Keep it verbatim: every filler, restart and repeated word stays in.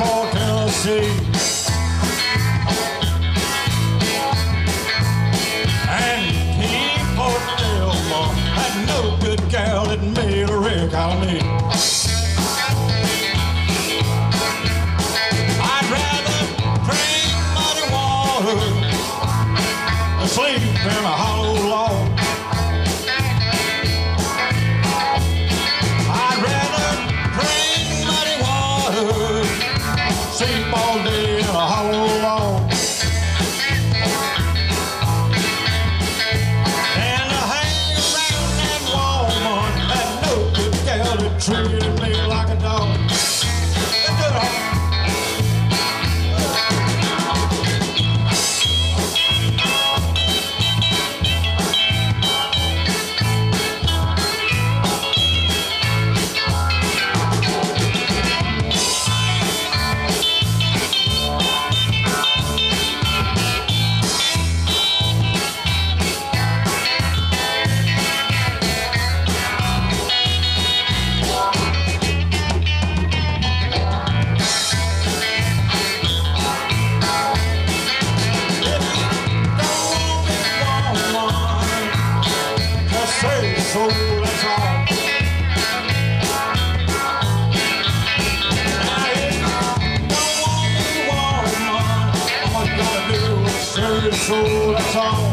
Shreveport, Tennessee. And King Port Delma, that no good gal that made a wreck out of me. I'd rather drink muddy water than sleep in a hollow log. Sleep all day in a hollow log. And to hang around that woman, that no good gal that treated me like a dog. Let's do it all. So that's all. Now if you don't want me, woman, all you gotta do is say so, that's all.